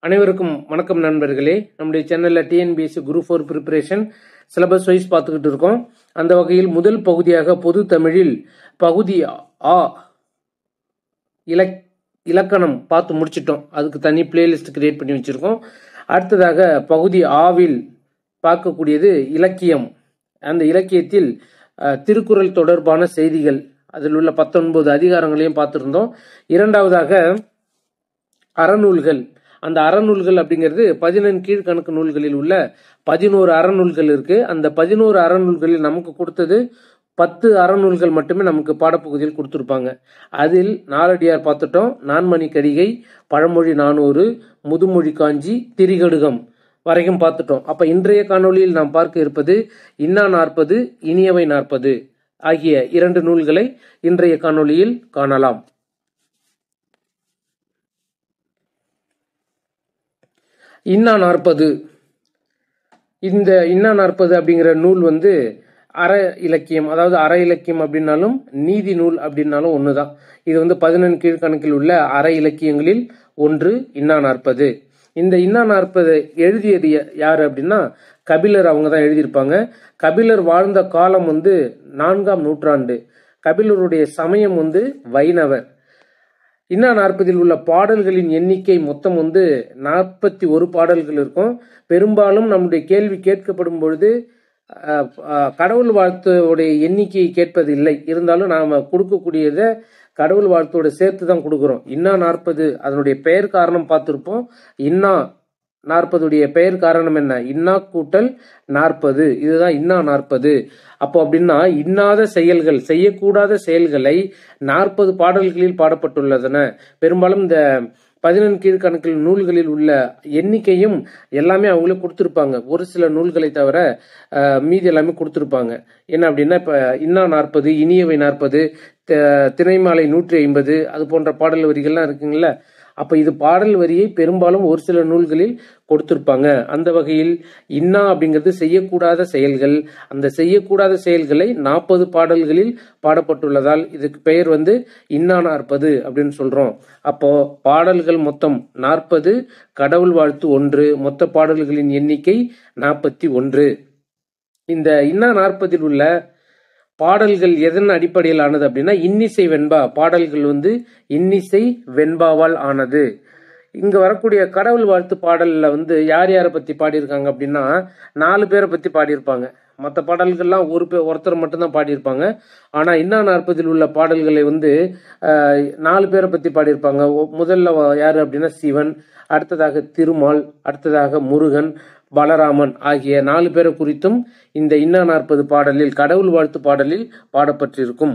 அனைவருக்கும் வணக்கம் நண்பர்களே. நம்முடைய சேனல்ல TNPSC group 4 preparation syllabus wise பார்த்துக்கிட்டு இருக்கோம். அந்த வகையில் முதல் பகுதியாக பொது தமிழில் பகுதி ஆ இலக்கணம் பார்த்து முடிச்சிட்டோம். அதுக்கு தனி பிளேலிஸ்ட் கிரியேட் பண்ணி வச்சிருக்கோம். அடுத்ததாக பகுதி ஆவில் பார்க்கக்கூடியது இலக்கியம். அந்த இலக்கியத்தில் திருக்குறள் தொடர்பான செய்திகள், அதில் உள்ள 19 அதிகாரங்களையும் பார்த்துருந்தோம். இரண்டாவதாக அறநூல்கள். அந்த அறநூல்கள் அப்படிங்கிறது 14 கீழ்கணக்கு நூல்களில் உள்ள 11 அறநூல்கள் இருக்கு. அந்த 11 அறநூல்களில் நமக்கு கொடுத்தது 10 அறநூல்கள் மட்டுமே நமக்கு பாடப்பகுதியில் கொடுத்துருப்பாங்க. அதில் நாலடியார் பார்த்துட்டோம், நான்மணி கடிகை, பழமொழி 400, முதுமொழி காஞ்சி, திரிகடுகம் வரைக்கும் பார்த்துட்டோம். அப்ப இன்றைய காணொளியில் நாம் பார்க்க இருப்பது இன்னா 40, இனியவை 40 ஆகிய 2 நூல்களை இன்றைய காணொளியில் காணலாம். இன்னா 40. இந்த இன்னா 40 அப்படிங்கிற நூல் அற இலக்கியம், அதாவது அற இலக்கியம் அப்படின்னாலும் நீதி நூல் அப்படின்னாலும் ஒண்ணுதான். இது 14 கீழ்கணக்கில் உள்ள அற இலக்கியங்களில் ஒன்று இன்னா 40. இந்த இன்னா 40 எழுதியது யாரு அப்படின்னா கபிலர். அவங்க தான் எழுதியிருப்பாங்க. கபிலர் வாழ்ந்த காலம் 4ஆம் நூற்றாண்டு. கபிலருடைய சமயம் வைணவர். இன்னா 40 உள்ள பாடல்களின் எண்ணிக்கை மொத்தம் 41 பாடல்கள் இருக்கும். பெரும்பாலும் நம்முடைய கேள்வி கேட்கப்படும் பொழுது கடவுள் வாழ்த்தோடைய எண்ணிக்கையை கேட்பது இல்லை. இருந்தாலும் நாம கொடுக்கக்கூடியதை கடவுள் வாழ்த்தோட சேர்த்து தான் கொடுக்குறோம். இன்னா 40 அதனுடைய பெயர் காரணம் பார்த்திருப்போம். இன்னா 40 பெயர் காரணம் என்ன? இன்னா கூட்டல் 40, இதுதான் இன்னா 40. அப்போ அப்படின்னா இன்னாத செயல்கள், செய்யக்கூடாத செயல்களை 40 பாடல்களில் பாடப்பட்டுள்ளன. பெரும்பாலும் இந்த 14 கீழ்கணக்கில் நூல்களில் உள்ள எண்ணிக்கையும் எல்லாமே அவங்களே கொடுத்துருப்பாங்க. ஒரு சில நூல்களை தவிர மீதி எல்லாமே கொடுத்துருப்பாங்க. என்ன அப்படின்னா இப்ப இன்னா 40, இனியவை 40, திணைமாலை 150 அது போன்ற பாடல் வரிகள்லாம் இருக்குங்களா. அப்ப இது பாடல் வரியை பெரும்பாலும் ஒரு சில நூல்களில் கொடுத்திருப்பாங்க. அந்த வகையில் இன்னா அப்படிங்கிறது செய்யக்கூடாத செயல்கள். அந்த செய்யக்கூடாத செயல்களை 40 பாடல்களில் பாடப்பட்டுள்ளதால் இதுக்கு பெயர் இன்னா 40 அப்படின்னு சொல்றோம். அப்போ பாடல்கள் மொத்தம் 40, கடவுள் வாழ்த்து 1, மொத்த பாடல்களின் எண்ணிக்கை 41. இந்த இன்னா 40 உள்ள பாடல்கள் எதன் அடிப்படையில் ஆனது அப்படின்னா இன்னிசை வெண்பா. பாடல்கள் இன்னிசை வெண்பாவால் ஆனது. இங்க வரக்கூடிய கடவுள் வாழ்த்து பாடல்ல யார் யாரை பத்தி பாடியிருக்காங்க அப்படின்னா 4 பேரை பத்தி பாடியிருப்பாங்க. மற்ற பாடல்கள்லாம் ஒருத்தர் மட்டும்தான் பாடியிருப்பாங்க. ஆனா இன்னா 40 உள்ள பாடல்களை 4 பேரை பத்தி பாடியிருப்பாங்க. முதல்ல யாரு அப்படின்னா சிவன், அடுத்ததாக திருமால், அடுத்ததாக முருகன், பலராமன் ஆகிய 4 பேரை குறித்தும் இந்த இன்னா 40 பாடலில், கடவுள் வாழ்த்து பாடலில் பாடப்பட்டிருக்கும்.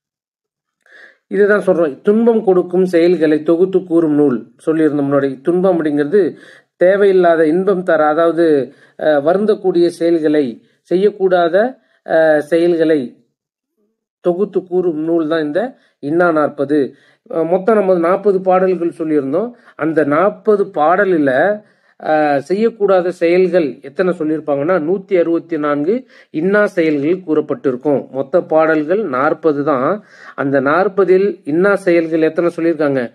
இதுதான் சொல்றோம், துன்பம் கொடுக்கும் செயல்களை தொகுத்து கூறும் நூல் சொல்லியிருந்த முன்னாடி. துன்பம் அப்படிங்கிறது தேவையில்லாத இன்பம் தர, அதாவது வருந்தக்கூடிய செயல்களை, செய்யக்கூடாத செயல்களை தொகுத்து கூறும் நூல் தான் இந்த இன்னா 40. மொத்தம் நம்ம 40 பாடல்கள் சொல்லியிருந்தோம். அந்த 40 பாடலில் செய்யக்கூடாத செயல்கள் எத்தனை சொல்லியிருப்பாங்கன்னா 164 இன்னா செயல்கள் கூறப்பட்டிருக்கும். மொத்த பாடல்கள் 40 தான். அந்த 40 இன்னா செயல்கள் எத்தனை சொல்லியிருக்காங்க?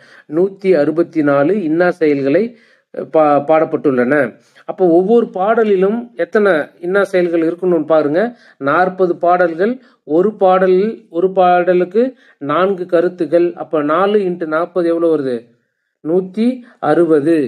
164 இன்னா செயல்களை பாடப்பட்டுள்ளன. அப்போ ஒவ்வொரு பாடலிலும் எத்தனை இன்னா செயல்கள் இருக்கணும்னு பாருங்க. 40 பாடல்கள், ஒரு பாடலுக்கு 4 கருத்துகள். அப்ப 4 × 40 எவ்வளவு வருது? 160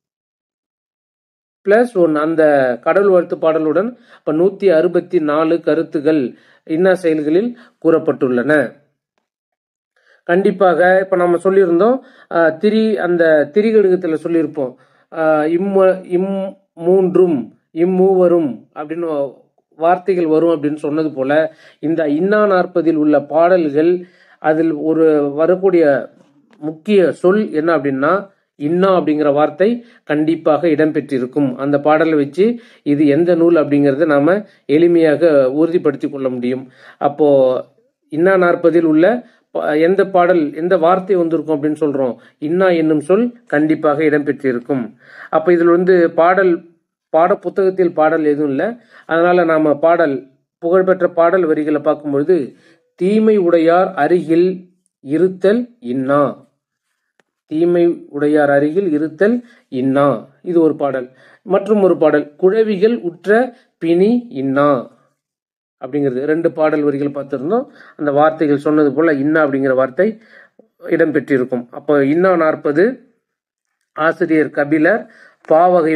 பிளஸ் 1 அந்த கடவுள் வாழ்த்து பாடலுடன். அப்ப 164 கருத்துகள் இன்னா செயல்களில் கூறப்பட்டுள்ளன. கண்டிப்பாக இப்ப நம்ம சொல்லியிருந்தோம் அந்த திரிகடுகத்துல சொல்லியிருப்போம் இம்மூன்றும் இம்மூவரும் அப்படின்னு வார்த்தைகள் வரும் அப்படின்னு சொன்னது போல இந்த இன்னா 40 உள்ள பாடல்கள் அதில் ஒரு வரக்கூடிய முக்கிய சொல் என்ன அப்படின்னா இன்னா அப்படிங்கிற வார்த்தை கண்டிப்பாக இடம்பெற்றிருக்கும். அந்த பாடலை வச்சு இது எந்த நூல் அப்படிங்கறத நாம எளிமையாக உறுதிப்படுத்தி கொள்ள முடியும். அப்போ இன்னா 40 உள்ள எந்த பாடல், எந்த வார்த்தை வந்திருக்கும் அப்படின்னு சொல்றோம், இன்னா என்னும் சொல் கண்டிப்பாக இடம்பெற்றிருக்கும். அப்ப இதுல பாட புத்தகத்தில் பாடல் எதுவும் இல்லை. அதனால நாம புகழ்பெற்ற பாடல் வரிகளை பார்க்கும்பொழுது தீமை உடையார் அருகில் இருத்தல் இன்னா, தீமை உடையார் அருகில் இருத்தல் இன்னா, இது ஒரு பாடல். மற்றும் ஒரு பாடல், குழவிகள் உற்ற பிணி இன்னா அப்படிங்கிறது. 2 பாடல் வரிகள் பார்த்திருந்தோம். அந்த வார்த்தைகள் சொன்னது போல இன்னா அப்படிங்கிற வார்த்தை இடம்பெற்றிருக்கும். அப்போ இன்னா 40 ஆசிரியர் கபிலர். பாவகை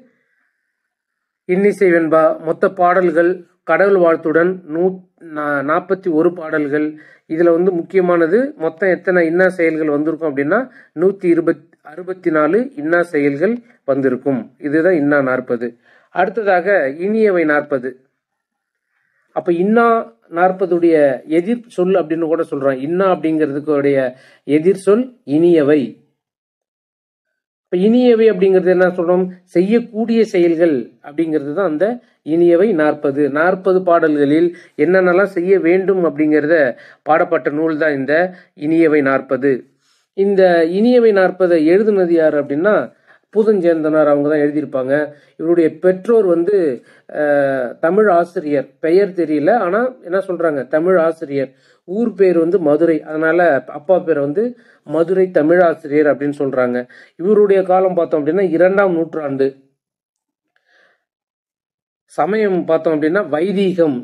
இன்னிசை வெண்பா. மொத்த பாடல்கள் கடவுள் வாழ்த்துடன் 41 பாடல்கள். இதுல முக்கியமானது மொத்தம் எத்தனை இன்னா செயல்கள் வந்திருக்கும் அப்படின்னா 164 இன்னா செயல்கள் வந்திருக்கும். இதுதான் இன்னா 40. அடுத்ததாக இனியவை 40. அப்ப இன்னா 40 எதிர் சொல் அப்படின்னு கூட சொல்றான். இன்னா அப்படிங்கிறதுக்கு எதிர் சொல் இனியவை. இப்ப இனியவை அப்படிங்கிறது என்ன சொல்றோம்? செய்யக்கூடிய செயல்கள் அப்படிங்கிறது தான் அந்த இனியவை 40. 40 பாடல்களில் என்னென்னலாம் செய்ய வேண்டும் அப்படிங்கிறத பாடப்பட்ட நூல் தான் இந்த இனியவை 40. இந்த இனியவை 40 எழுதுனது யார் அப்படின்னா பூதஞ்சேந்தனார். அவங்க தான் எழுதியிருப்பாங்க. இவருடைய பெற்றோர் தமிழ் ஆசிரியர். பெயர் தெரியல, ஆனா என்ன சொல்றாங்க, தமிழ் ஆசிரியர். ஊர் பேர் மதுரை. அதனால அப்பா பேர் மதுரை தமிழாசிரியர் அப்படின்னு சொல்றாங்க. இவருடைய காலம் பார்த்தோம் அப்படின்னா 2ஆம் நூற்றாண்டு. சமயம் பார்த்தோம் அப்படின்னா வைதீகம்.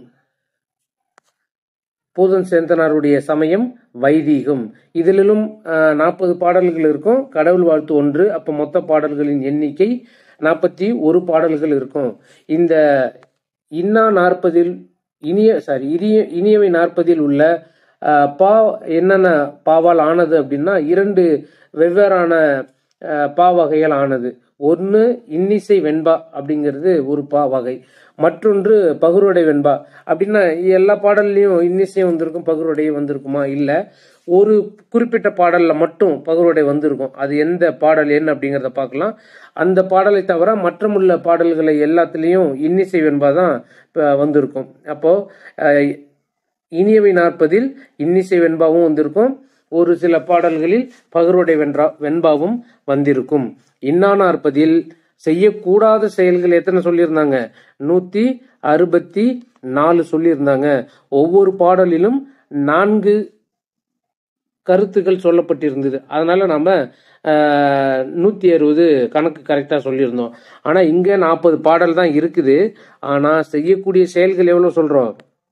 பூதன் சேந்தனாருடைய சமயம் வைதீகம். இதிலும் 40 பாடல்கள் இருக்கும். கடவுள் வாழ்த்து 1. அப்ப மொத்த பாடல்களின் எண்ணிக்கை 41 பாடல்கள் இருக்கும். இந்த இன்னா 40 இனியவை 40 உள்ள பா என்னென்ன பாவால் ஆனது அப்படின்னா 2 வெவ்வேறான பா வகைகள் ஆனது. ஒன்று இன்னிசை வெண்பா அப்படிங்கிறது ஒரு பா வகை. மற்றொன்று பகுருடை வெண்பா. அப்படின்னா எல்லா பாடல்லையும் இன்னிசையும் வந்திருக்கும், பகுருடையும் வந்திருக்குமா? இல்லை, ஒரு குறிப்பிட்ட பாடல்ல மட்டும் பகுருடை வந்திருக்கும். அது எந்த பாடல் என்ன அப்படிங்கிறத பார்க்கலாம். அந்த பாடலை தவிர மற்றமுள்ள பாடல்களை எல்லாத்துலேயும் இன்னிசை வெண்பா தான் வந்திருக்கும். அப்போ இனியவை 40 இன்னிசை வெண்பாவும் வந்திருக்கும். ஒரு சில பாடல்களில் பகருடை வெண்பாவும் வந்திருக்கும். இன்னா 40 செய்யக்கூடாத செயல்கள் எத்தனை சொல்லியிருந்தாங்க? 164 சொல்லியிருந்தாங்க. ஒவ்வொரு பாடலிலும் 4 கருத்துக்கள் சொல்லப்பட்டிருந்தது. அதனால நம்ம 160 கணக்கு கரெக்டா சொல்லியிருந்தோம். ஆனா இங்க 40 பாடல் தான் இருக்குது. ஆனா செய்யக்கூடிய செயல்கள் எவ்வளவு சொல்றோம்?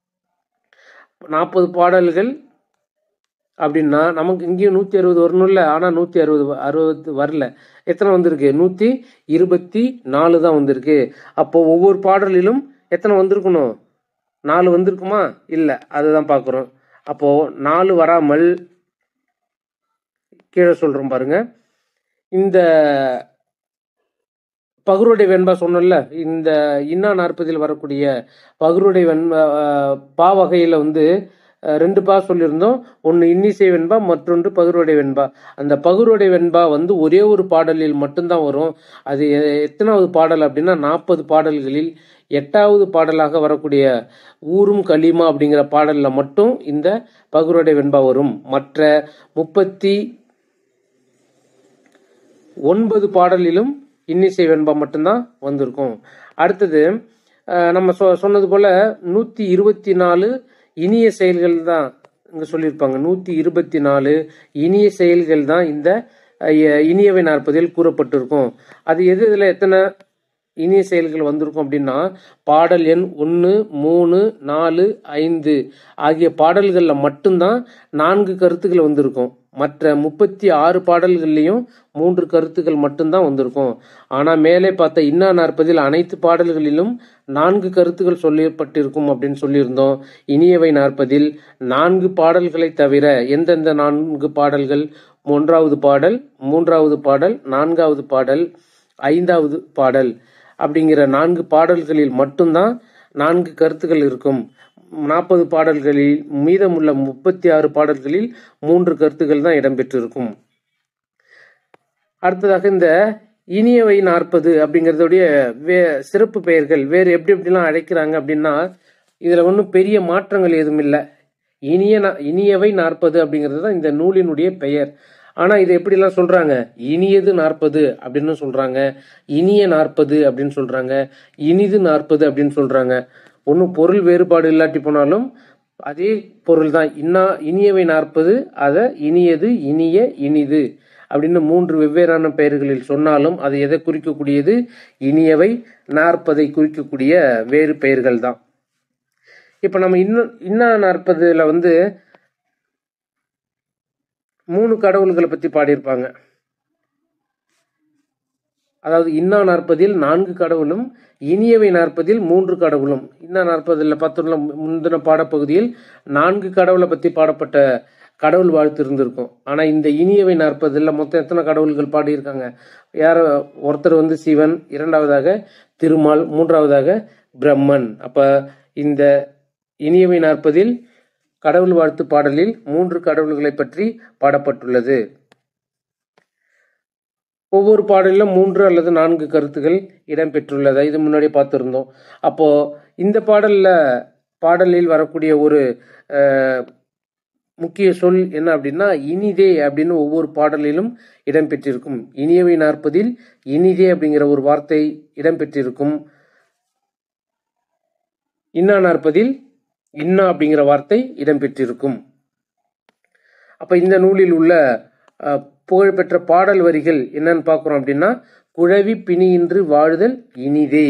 40 பாடல்கள் அப்படின்னா நமக்கு இங்கேயும் 160 வரணும்ல. ஆனா 160 வரல. எத்தனை வந்திருக்கு? 124 தான் வந்திருக்கு. அப்போ ஒவ்வொரு பாடலிலும் எத்தனை வந்திருக்கணும்? 4 வந்திருக்குமா? இல்லை, அதுதான் பார்க்குறோம். அப்போ 4 வராமல் கீழே சொல்றோம் பாருங்க. இந்த பகுருடை வெண்பா சொன்னல, இந்த இன்னா 40 வரக்கூடிய பகுருடை வெண்பா பா வகையில 2 பா சொல்லியிருந்தோம். ஒன்று இன்னிசை வெண்பா, மற்றொன்று பகுருடை வெண்பா. அந்த பகுருடை வெண்பா ஒரே ஒரு பாடலில் மட்டும்தான் வரும். அது எத்தனாவது பாடல் அப்படின்னா 40 பாடல்களில் 8வது பாடலாக வரக்கூடிய ஊரும் களிமா அப்படிங்கிற பாடல்ல மட்டும் இந்த பகுருடை வெண்பா வரும். மற்ற 39 பாடலிலும் இன்னிசை வெண்பா மட்டும்தான் வந்திருக்கும். அடுத்தது நம்ம சொன்னது போல 124 இனிய செயல்கள் தான் இங்க சொல்லியிருப்பாங்க. 124 இனிய செயல்கள் தான் இந்த இனியவை 40 கூறப்பட்டிருக்கும். அது எதுல எத்தனை இனிய செயல்கள் வந்திருக்கும் அப்படின்னா பாடல் எண் 1, 3, 4, 5 ஆகிய பாடல்கள்ல மட்டும்தான் 4 கருத்துக்கள் வந்திருக்கும். மற்ற 36 பாடல்கள்லையும் 3 கருத்துக்கள் மட்டும்தான் வந்திருக்கும். ஆனா மேலே பார்த்த இன்னா 40 அனைத்து பாடல்களிலும் 4 கருத்துக்கள் சொல்லப்பட்டிருக்கும் அப்படின்னு சொல்லியிருந்தோம். இனியவை 40 4 பாடல்களை தவிர எந்தெந்த 4 பாடல்கள்? 1வது பாடல், 3வது பாடல், 4வது பாடல், 5வது பாடல் அப்படிங்கிற 4 பாடல்களில் மட்டும்தான் 4 கருத்துக்கள் இருக்கும். 40 பாடல்களில் மீதமுள்ள 36 பாடல்களில் 3 கருத்துக்கள் தான் இடம்பெற்றிருக்கும். அடுத்ததாக இந்த இனியவை 40 அப்படிங்கிறதுடைய சிறப்பு பெயர்கள் வேறு எப்படிலாம் அழைக்கிறாங்க அப்படின்னா இதுல ஒன்றும் பெரிய மாற்றங்கள் எதுவும் இல்லை. இனியவை 40 அப்படிங்கிறது தான் இந்த நூலினுடைய பெயர். ஆனா இது எப்படிலாம் சொல்றாங்க? இனியது 40 அப்படின்னு சொல்றாங்க, இனிய 40 அப்படின்னு சொல்றாங்க, இனிது 40 அப்படின்னு சொல்றாங்க. ஒன்றும் பொருள் வேறுபாடு இல்லாட்டி போனாலும் அதே பொருள் தான். இனியவை 40 அத இனியது, இனிய, இனிது அப்படின்னு 3 வெவ்வேறான பெயர்களில் சொன்னாலும் அது எதை குறிக்கக்கூடியது? இனியவை 40 குறிக்கக்கூடிய வேறு பெயர்கள் தான். இப்போ நம்ம இன்னா 40ல் வந்து 3 கடவுள்களை பற்றி பாடியிருப்பாங்க. அதாவது இன்னா 40ல் 4 கடவுளும் இனியவை 40ல் 3 கடவுளும். இன்னா 40ல் பார்த்தோம்னா முந்தின பாடப்பகுதியில் 4 கடவுளை பற்றி பாடப்பட்ட கடவுள் வாழ்த்து இருந்திருக்கும். ஆனால் இந்த இனியவை 40ல் மொத்தம் எத்தனை கடவுள்கள் பாடியிருக்காங்க? ஒருத்தர் வந்து சிவன், இரண்டாவதாக திருமால், மூன்றாவதாக பிரம்மன். அப்போ இந்த இனியவை 40ல் கடவுள் வாழ்த்து பாடலில் 3 கடவுள்களை பற்றி பாடப்பட்டுள்ளது. ஒவ்வொரு பாடலிலும் 3 அல்லது 4 கருத்துகள் இடம்பெற்றுள்ளதை இது முன்னாடி பார்த்துருந்தோம். அப்போ இந்த பாடலில் வரக்கூடிய ஒரு முக்கிய சொல் என்ன அப்படின்னா இனிதே அப்படின்னு ஒவ்வொரு பாடலிலும் இடம்பெற்றிருக்கும். இனியவை 40ல் இனிதே அப்படிங்கிற ஒரு வார்த்தை இடம்பெற்றிருக்கும். இன்னா 40ல் இன்னா அப்படிங்கிற வார்த்தை இடம்பெற்றிருக்கும். அப்ப இந்த நூலில் உள்ள புகழ்பெற்ற பாடல் வரிகள் என்னன்னு பார்க்குறோம் அப்படின்னா குழவி பிணியின்றி வாழுதல் இனிதே.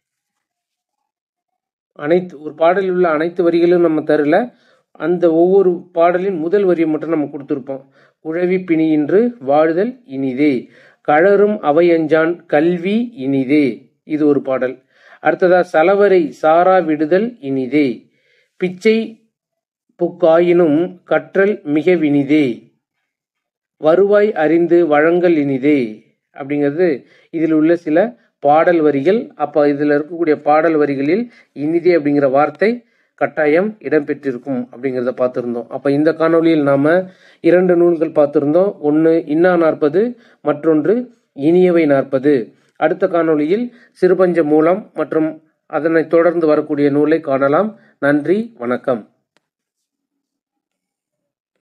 ஒரு பாடலில் உள்ள அனைத்து வரிகளும் நம்ம தரல, அந்த ஒவ்வொரு பாடலின் முதல் வரியை மட்டும் நம்ம கொடுத்துருப்போம். குழவி பிணியின்றி வாழுதல் இனிதே, கழறும் அவையஞ்சான் கல்வி இனிதே, இது ஒரு பாடல். அடுத்ததா சலவரை சாரா விடுதல் இனிதே, பிச்சை புக்காயினும் கற்றல் மிக வினிதே, வருவாய் அறிந்து வழங்கல் இனிதே அப்படிங்கிறது இதில் உள்ள சில பாடல் வரிகள். அப்போ இதில் இருக்கக்கூடிய பாடல் வரிகளில் இனிதே அப்படிங்கிற வார்த்தை கட்டாயம் இடம்பெற்றிருக்கும் அப்படிங்கிறத பார்த்துருந்தோம். அப்போ இந்த காணொலியில் நாம் 2 நூல்கள் பார்த்துருந்தோம். ஒன்று இன்னா 40, மற்றொன்று இனியவை 40. அடுத்த காணொலியில் சிறுபஞ்ச மூலம் மற்றும் அதனை தொடர்ந்து வரக்கூடிய நூலை காணலாம். நன்றி, வணக்கம்.